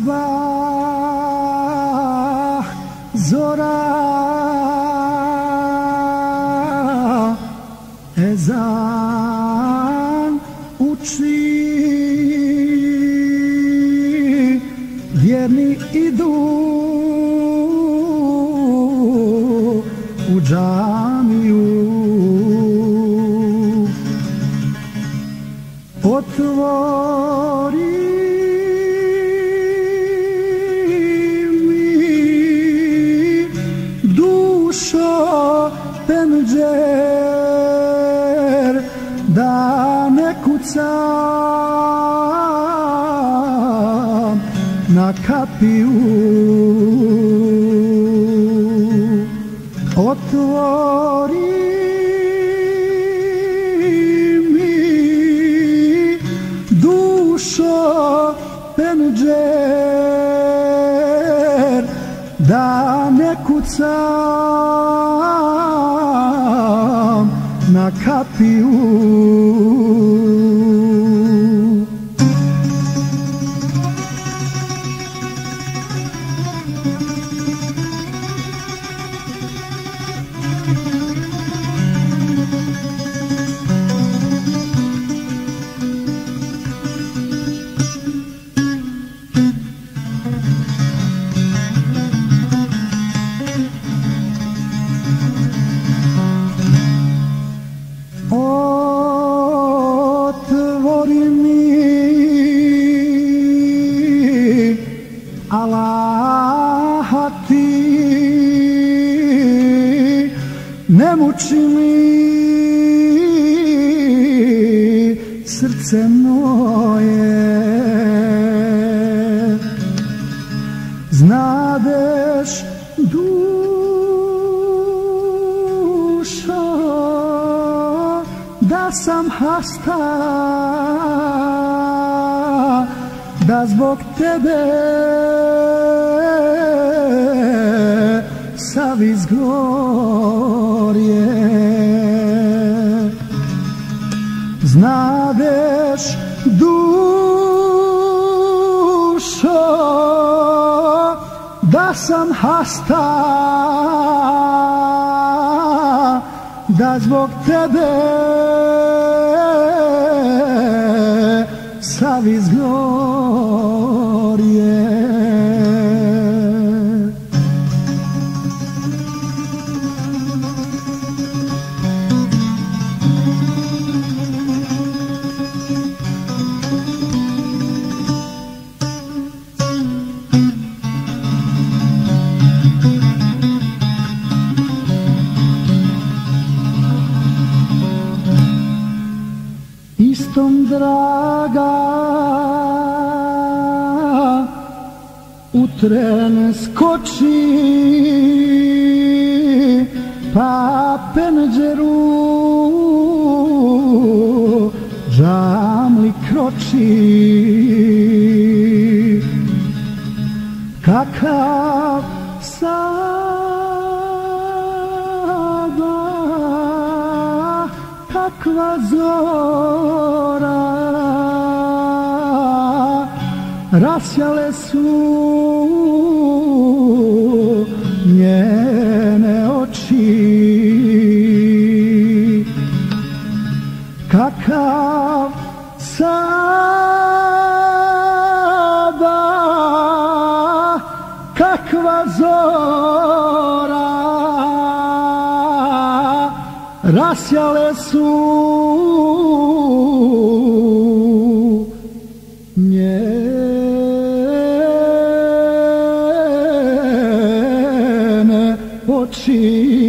sabah zora ezan uči, vjerni idu u džamiju. Otvori mi dušo penđer, da ne kucam na kapiju. Otvori dušo penđer, da ne kucam na kapiju. Otvori mi, Allaha ti, ne muči mi srce moje. Znadeš da sam hasta, da zbog tebe sav izgorje. Znadeš dušo da sam hasta, da zbog tebe sav izgorje. Istom draga, u tren skoči, pa penđeru džamli kroči. Kakav sabah, kakva zora, rasjale su njene oči. Kakav sabah, kakva zora, rasjale su njene oči.